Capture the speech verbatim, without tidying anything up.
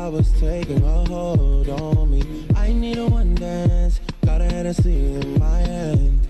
was taking a hold on me. I need a one dance, got a Hennessy in my hand.